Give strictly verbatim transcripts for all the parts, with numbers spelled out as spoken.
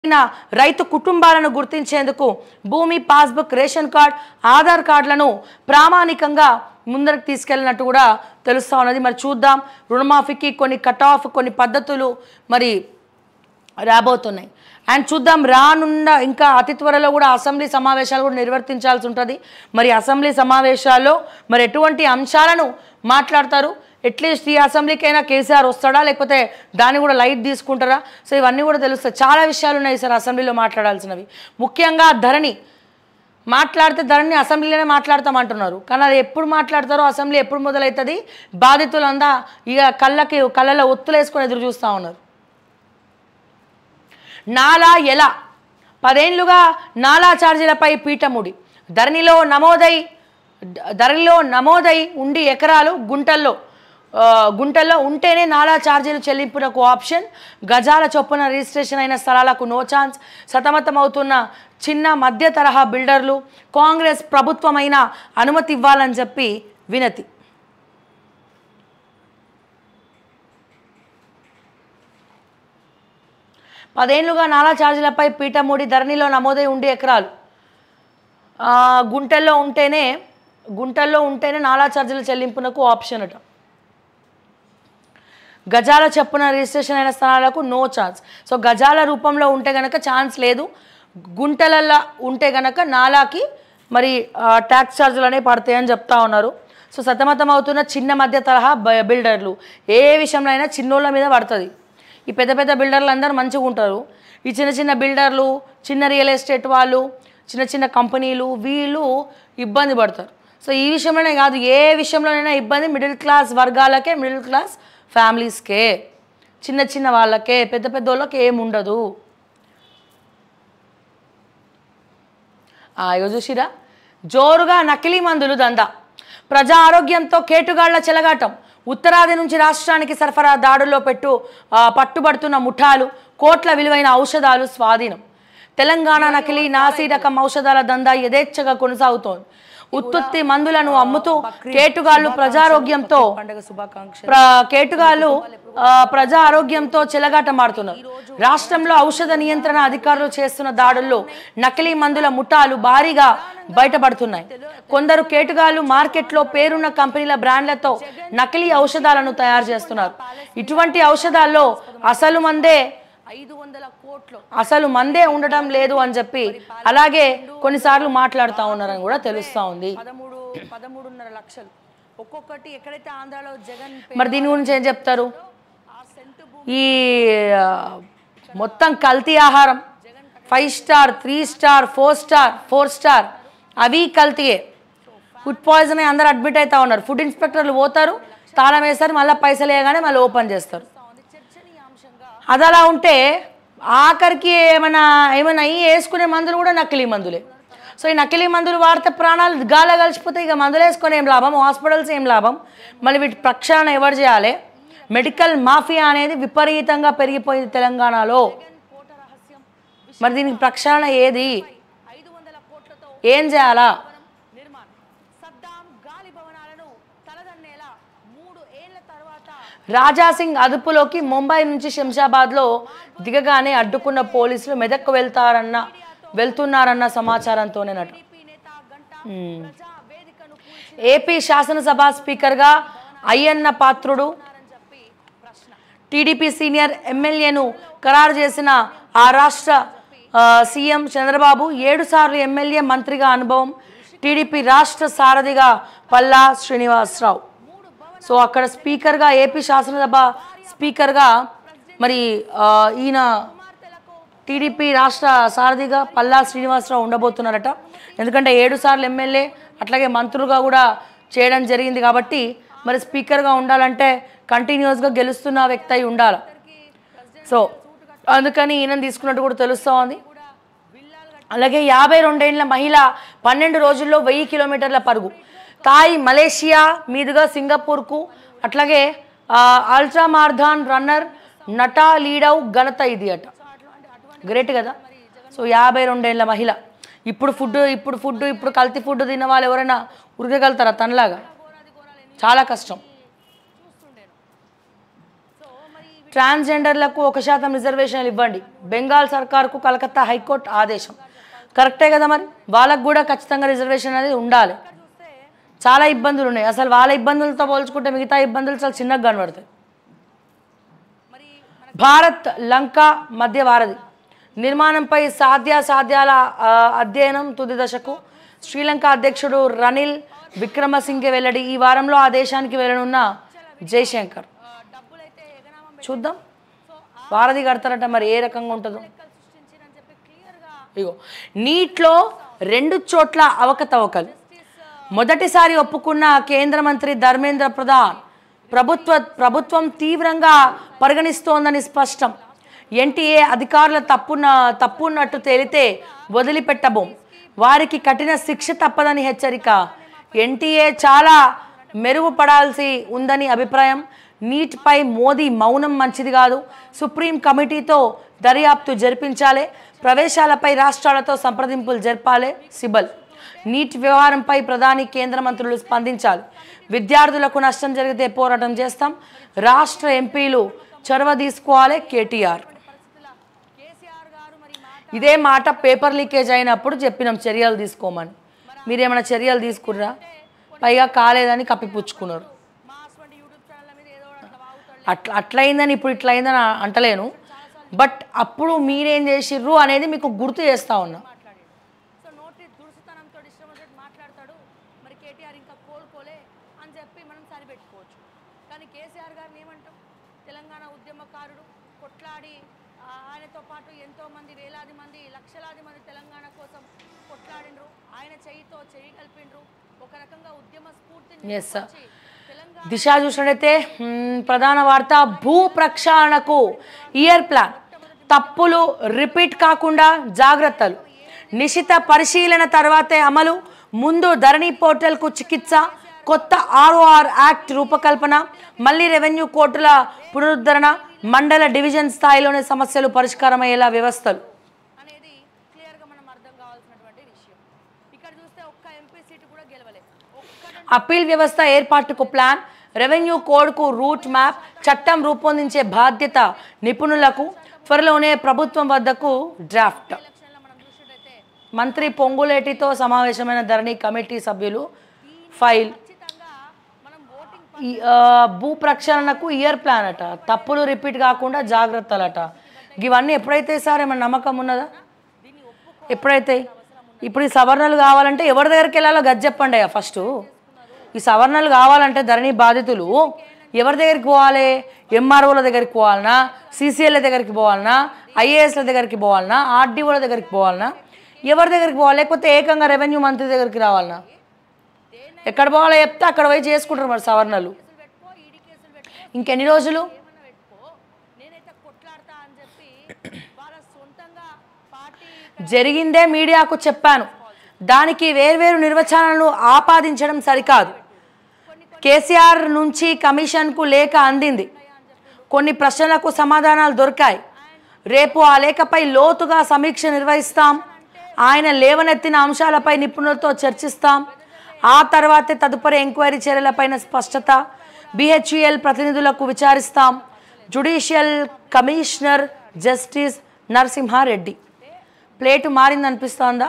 రైతు కుటుంబాలను గుర్తించేందుకు భూమి పాస్బుక్ రేషన్ కార్డ్ ఆధార్ కార్డులను ప్రామాణికంగా ముందరకు తీసుకెళ్లినట్టు కూడా తెలుస్తా ఉన్నది. మరి చూద్దాం, రుణమాఫీకి కొన్ని కట్ ఆఫ్ కొన్ని పద్ధతులు మరి రాబోతున్నాయి. అండ్ చూద్దాం, రానున్న ఇంకా అతి త్వరలో కూడా అసెంబ్లీ సమావేశాలు కూడా నిర్వర్తించాల్సి ఉంటుంది. మరి అసెంబ్లీ సమావేశాల్లో మరి ఎటువంటి అంశాలను మాట్లాడతారు, అట్లీస్ట్ ఈ అసెంబ్లీకైనా కేసీఆర్ వస్తాడా లేకపోతే దాన్ని కూడా లైట్ తీసుకుంటారా? సో ఇవన్నీ కూడా తెలుస్తాయి. చాలా విషయాలు ఉన్నాయి సార్ అసెంబ్లీలో మాట్లాడాల్సినవి. ముఖ్యంగా ధరణి మాట్లాడితే ధరణి అసెంబ్లీలోనే మాట్లాడతామంటున్నారు, కానీ అది ఎప్పుడు మాట్లాడతారో, అసెంబ్లీ ఎప్పుడు మొదలవుతుంది, బాధితులంతా ఇక కళ్ళకి కళ్ళలో ఒత్తులు వేసుకొని ఎదురు చూస్తూ ఉన్నారు. నాలా ఎలా పదేళ్లుగా నాలా ఛార్జీలపై పీఠముడి ధరణిలో నమోదై ధరణిలో నమోదై ఉండి ఎకరాలు గుంటల్లో గుంటల్లో ఉంటేనే నాలా ఛార్జీలు చెల్లింపునకు ఆప్షన్. గజాల చొప్పున రిజిస్ట్రేషన్ అయిన స్థలాలకు నో ఛాన్స్. సతమతమవుతున్న చిన్న మధ్య తరహా బిల్డర్లు కాంగ్రెస్ ప్రభుత్వమైన అనుమతి ఇవ్వాలని చెప్పి వినతి. పదేళ్లుగా నాలా ఛార్జీలపై పీఠమూడి ధరణిలో నమోదై ఉండి ఎకరాలు గుంటల్లో ఉంటేనే గుంటల్లో ఉంటేనే నాలా ఛార్జీల చెల్లింపునకు ఆప్షన్ అట. గజాల చొప్పున రిజిస్ట్రేషన్ అయిన స్థలాలకు నో ఛాన్స్. సో గజాల రూపంలో ఉంటే గనక ఛాన్స్ లేదు, గుంటలల్లో ఉంటే గనక నాలాకి మరి ట్యాక్స్ ఛార్జీలు అనేవి పడతాయని చెప్తా ఉన్నారు. సో సతమతం అవుతున్న చిన్న మధ్య తరహా బిల్డర్లు ఏ విషయంలో అయినా చిన్నోళ్ళ మీద పడుతుంది. ఈ పెద్ద పెద్ద బిల్డర్లు అందరూ మంచిగా ఉంటారు, ఈ చిన్న చిన్న బిల్డర్లు, చిన్న రియల్ ఎస్టేట్ వాళ్ళు, చిన్న చిన్న కంపెనీలు వీళ్ళు ఇబ్బంది పడతారు. సో ఈ విషయంలోనే కాదు, ఏ విషయంలోనైనా ఇబ్బంది మిడిల్ క్లాస్ వర్గాలకే, మిడిల్ క్లాస్ ఫ్యామిలీస్కే, చిన్న చిన్న వాళ్ళకే, పెద్ద పెద్ద వాళ్ళకి ఏముండదు. ఇగో చూసిరా, జోరుగా నకిలీ మందులు దందా, ప్రజా ఆరోగ్యంతో కేటుగాళ్ల చెలగాటం. ఉత్తరాది నుంచి రాష్ట్రానికి సరఫరా దాడుల్లో పెట్టు పట్టుబడుతున్న ముఠాలు, కోట్ల విలువైన ఔషధాలు స్వాధీనం. తెలంగాణ నకిలీ నాసి రకం ఔషధాల దందా యథేచ్ఛగా కొనసాగుతోంది. ఉత్పత్తి మందులను అమ్ముతూ కేటుగాళ్లు ప్రజారోగ్యంతో కేటుగాళ్లు ప్రజా ఆరోగ్యంతో చెలగాటమాడుతున్నారు. రాష్ట్రంలో ఔషధ నియంత్రణ అధికారులు చేస్తున్న దాడుల్లో నకిలీ మందుల ముఠాలు భారీగా బయటపడుతున్నాయి. కొందరు కేటుగాళ్లు మార్కెట్లో పేరున్న కంపెనీల బ్రాండ్లతో నకిలీ ఔషధాలను తయారు చేస్తున్నారు. ఇటువంటి ఔషధాల్లో అసలు మందే ఐదు వందల కోట్లు అసలు మందే ఉండటం లేదు అని చెప్పి అలాగే కొన్నిసార్లు మాట్లాడుతూ ఉన్నారని కూడా తెలుస్తూ ఉంది. పదమూడున్నర లక్షలు ఒక్కొక్కటి ఎక్కడైతే ఆంధ్రాలో జగన్. మరి దీని గురించి ఏం చెప్తారు? ఈ మొత్తం కల్తీ ఆహారం, five star three star four star four star అవి కల్తీయే. ఫుడ్ పాయిజన్ అయి అందరూ అడ్మిట్ అవుతా ఉన్నారు. ఫుడ్ ఇన్స్పెక్టర్లు పోతారు, తాళం వేస్తారు, మళ్ళీ పైసలు వేయగానే మళ్ళీ ఓపెన్ చేస్తారు. అది అలా ఉంటే ఆఖరికి ఏమైనా ఏమైనా అయ్యి వేసుకునే మందులు కూడా నకిలీ మందులే. సో ఈ నకిలీ మందులు వాడితే ప్రాణాలు గాలి కలిసిపోతే ఇక మందులు వేసుకొని ఏం లాభం, హాస్పిటల్స్ ఏం లాభం, మళ్ళీ వీటి ప్రక్షాళన ఎవరు చేయాలి? మెడికల్ మాఫియా అనేది విపరీతంగా పెరిగిపోయింది తెలంగాణలో. మరి దీనికి ప్రక్షాళన ఏది? ఏం చేయాలా? రాజాసింగ్ అదుపులోకి ముంబై నుంచి శంషాబాద్లో దిగగానే అడ్డుకున్న పోలీసులు మెదక్కు వెళ్తారన్న వెళ్తున్నారన్న సమాచారంతోనేనట. ఏపీ శాసనసభ స్పీకర్గా అయ్యన్న పాత్రుడు టీడీపీ సీనియర్ ఎమ్మెల్యేను ఖరారు చేసిన ఆ రాష్ట్ర సీఎం చంద్రబాబు ఏడు సార్లు ఎమ్మెల్యే మంత్రిగా అనుభవం. టీడీపీ రాష్ట్ర సారథిగా పల్లా శ్రీనివాసరావు. సో అక్కడ స్పీకర్గా, ఏపీ శాసనసభ స్పీకర్గా మరి ఈయన టీడీపీ రాష్ట్ర సారథిగా పల్లా శ్రీనివాసరావు ఉండబోతున్నారట. ఎందుకంటే ఏడు సార్లు ఎమ్మెల్యే అట్లాగే మంత్రులుగా కూడా చేయడం జరిగింది కాబట్టి మరి స్పీకర్గా ఉండాలంటే కంటిన్యూస్గా గెలుస్తున్న వ్యక్తి అయి ఉండాలి. సో అందుకని ఈయన తీసుకున్నట్టు కూడా తెలుస్తూ ఉంది. అలాగే యాభై రెండేళ్ల మహిళ పన్నెండు రోజుల్లో వెయ్యి కిలోమీటర్ల పరుగు. థాయ్ మలేషియా మీదుగా సింగపూర్కు, అట్లాగే అల్ట్రా మారథాన్ రన్నర్ నటా లీడౌ ఘనత ఇది అట. గ్రేట్ కదా. సో యాభై రెండేళ్ల మహిళ. ఇప్పుడు ఫుడ్ ఇప్పుడు ఫుడ్ ఇప్పుడు కల్తీ ఫుడ్ తిన్న వాళ్ళు ఎవరైనా ఉరకగలుగుతారా తనలాగా? చాలా కష్టం. ట్రాన్స్జెండర్లకు ఒక శాతం రిజర్వేషన్లు ఇవ్వండి. బెంగాల్ సర్కార్కు కలకత్తా హైకోర్టు ఆదేశం. కరెక్టే కదా, మరి వాళ్ళకు కూడా ఖచ్చితంగా రిజర్వేషన్ అనేది ఉండాలి. చాలా ఇబ్బందులు ఉన్నాయి. అసలు వాళ్ళ ఇబ్బందులతో పోల్చుకుంటే మిగతా ఇబ్బందులు చాలా చిన్నగా కనబడతాయి. భారత్ లంక మధ్య వారధి నిర్మాణంపై సాధ్యాసాధ్యాల అధ్యయనం తుది దశకు. శ్రీలంక అధ్యక్షుడు రనిల్ విక్రమసింఘే వెల్లడి. ఈ వారంలో ఆ దేశానికి వెళ్ళనున్న జయశంకర్. చూద్దాం వారధి కడతారట, మరి ఏ రకంగా ఉంటుందో. ఇగో నీట్లో రెండు చోట్ల అవకతవకలు. మొదటిసారి ఒప్పుకున్న కేంద్ర మంత్రి ధర్మేంద్ర ప్రధాన్ ప్రభుత్వ ప్రభుత్వం తీవ్రంగా పరిగణిస్తోందని స్పష్టం. ఎన్టీఏ అధికారుల తప్పున తప్పున్నట్టు తేలితే వదిలిపెట్టబోం, వారికి కఠిన శిక్ష తప్పదని హెచ్చరిక. ఎన్టీఏ చాలా మెరుగుపడాల్సి ఉందని అభిప్రాయం. నీట్పై మోదీ మౌనం మంచిది కాదు, సుప్రీం కమిటీతో దర్యాప్తు జరిపించాలి, ప్రవేశాలపై రాష్ట్రాలతో సంప్రదింపులు జరపాలి. సిబల్ నీట్ వ్యవహారంపై ప్రధాని కేంద్ర మంత్రులు స్పందించాలి. విద్యార్థులకు నష్టం జరిగితే పోరాటం చేస్తాం, రాష్ట్ర ఎంపీలు చొరవ తీసుకోవాలి. కేటీఆర్ ఇదే మాట పేపర్ లీకేజ్ అయినప్పుడు చెప్పినాం చర్యలు తీసుకోమని. మీరేమైనా చర్యలు తీసుకుర్రా? పైగా కాలేదని కప్పిపుచ్చుకున్నారు. అట్లా అట్లయిందని ఇప్పుడు ఇట్లా అయిందని అంటలేను, బట్ అప్పుడు మీరేం చేసిర్రు అనేది మీకు గుర్తు చేస్తా ఉన్నా. తెలంగాణ ఉద్యమకారుడు కొట్లాడి ఆయనతో పాటు ఎంతో మంది వేలాది మంది లక్షలాది మంది తెలంగాణ కోసం కొట్లాడినరు. ఆయన చేయితో చేయి కలిపిండ్రు. ఒక రకంగా ఉద్యమ స్ఫూర్తిని దిశ చూసినట్టయితే ప్రధాన వార్త భూ ప్రక్షాళనకు ఇయర్ ప్లాన్, తప్పులు రిపీట్ కాకుండా జాగ్రత్తలు, నిశిత పరిశీలన తర్వాతే అమలు, ముందు ధరణి పోర్టల్కు చికిత్స, కొత్త ఆర్ఓఆర్ యాక్ట్ రూపకల్పన, మళ్ళీ రెవెన్యూ కోర్టుల పునరుద్ధరణ, మండల డివిజన్ స్థాయిలోనే సమస్యలు పరిష్కారమయ్యేలా వ్యవస్థలు అనేది క్లియర్గా మనం అర్థం కావాల్సినటువంటి విషయం. ఇక్కడ చూస్తే ఒక్క ఎంపీ సీటు కూడా గెలవలేదు. అప్పీల్ వ్యవస్థ ఏర్పాటుకు ప్లాన్, రెవెన్యూ కోడ్కు రూట్ మ్యాప్, చట్టం రూపొందించే బాధ్యత నిపుణులకు, త్వరలోనే ప్రభుత్వం వద్దకు డ్రాఫ్ట్. మంత్రి పొంగులేటితో సమావేశమైన ధరణి కమిటీ సభ్యులు ఫైల్. భూ ప్రక్షాళనకు ఇయర్ ప్లాన్ అట, తప్పులు రిపీట్ కాకుండా జాగ్రత్తలట. ఇవన్నీ ఎప్పుడైతే సార్ ఏమైనా నమ్మకం ఉన్నదా? ఎప్పుడైతే ఇప్పుడు ఈ సవరణలు కావాలంటే ఎవరి దగ్గరికి వెళ్ళాలో గది చెప్పండి అయ్యా. ఫస్ట్ ఈ సవరణలు కావాలంటే ధరణి బాధితులు ఎవరి దగ్గరికి పోవాలి? ఎంఆర్ఓల దగ్గరికి పోవాలన్నా, సిసిఎల్ దగ్గరికి పోవాలన్నా, ఐఏఎస్ల దగ్గరికి పోవాలన్నా, ఆర్డీఓల దగ్గరికి పోవాలన్నా, ఎవరి దగ్గరికి పోవాలి? లేకపోతే ఏకంగా రెవెన్యూ మంత్రి దగ్గరికి రావాలన్నా? ఎక్కడ పోవాలో చెప్తే అక్కడ పోయి చేసుకుంటారు మరి సవరణలు. ఇంకెన్ని రోజులు? జరిగిందే మీడియాకు చెప్పాను, దానికి వేర్వేరు నిర్వచనాలను ఆపాదించడం సరికాదు. కేసీఆర్ నుంచి కమిషన్కు లేఖ అందింది, కొన్ని ప్రశ్నలకు సమాధానాలు దొరికాయి. రేపు ఆ లేఖపై లోతుగా సమీక్ష నిర్వహిస్తాం. ఆయన లేవనెత్తిన అంశాలపై నిపుణులతో చర్చిస్తాం. ఆ తర్వాతే తదుపరి ఎంక్వైరీ చర్యలపైన స్పష్టత. బిహెచ్ఈఎల్ ప్రతినిధులకు విచారిస్తాం. Judicial commissioner justice Narasimha Reddy. Plate మారింది అనిపిస్తోందా?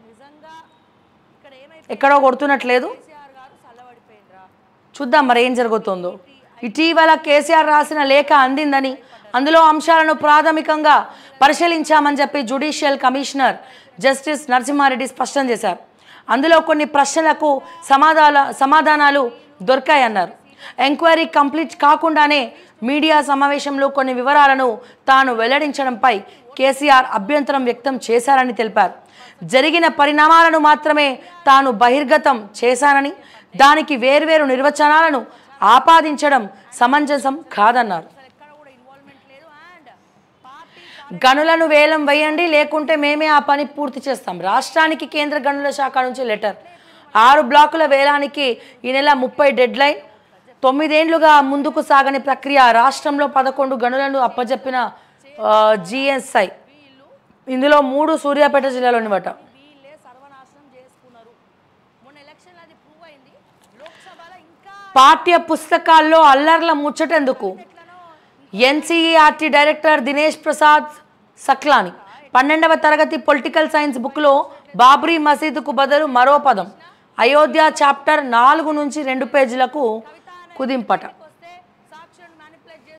ఎక్కడో కొడుతున్నట్లేదు. చూద్దాం మరి ఏం జరుగుతుందో. ఇటీవల కేసీఆర్ రాసిన లేఖ అందిందని, అందులో అంశాలను ప్రాథమికంగా పరిశీలించామని చెప్పి జ్యుడిషియల్ కమిషనర్ జస్టిస్ నరసింహారెడ్డి స్పష్టం చేశారు. అందులో కొన్ని ప్రశ్నలకు సమాధాన సమాధానాలు దొరికాయన్నారు. ఎంక్వైరీ కంప్లీట్ కాకుండానే మీడియా సమావేశంలో కొన్ని వివరాలను తాను వెల్లడించడంపై కేసీఆర్ అభ్యంతరం వ్యక్తం చేశారని తెలిపారు. జరిగిన పరిణామాలను మాత్రమే తాను బహిర్గతం చేశానని, దానికి వేర్వేరు నిర్వచనాలను ఆపాదించడం సమంజసం కాదన్నారు. గనులను వేలం వేయండి, లేకుంటే మేమే ఆ పని పూర్తి చేస్తాం. రాష్ట్రానికి కేంద్ర గనుల శాఖ నుంచి లెటర్. ఆరు బ్లాకుల వేలానికి ఈ నెల ముప్పై డెడ్ లైన్. తొమ్మిదేండ్లుగా ముందుకు సాగని ప్రక్రియ. రాష్ట్రంలో పదకొండు గనులను అప్పజెప్పిన జిఎస్ఐ. ఇందులో మూడు సూర్యాపేట జిల్లాలోనివట. పాఠ్య పుస్తకాల్లో అల్లర్ల ముచ్చటెందుకు? ఎన్సీఈఆర్టీ డైరెక్టర్ దినేష్ ప్రసాద్ సక్లాని పన్నెండవ తరగతి పొలిటికల్ సైన్స్ బుక్లో బాబ్రీ మసీదుకు బదులు మరో పదం అయోధ్య చాప్టర్ నాలుగు నుంచి రెండు పేజీలకు కుదింపట.